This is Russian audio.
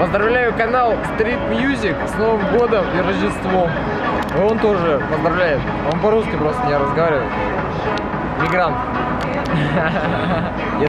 Поздравляю канал Street Music с Новым годом и Рождеством. И он тоже поздравляет. Он по-русски просто не разговаривает. Мигрант.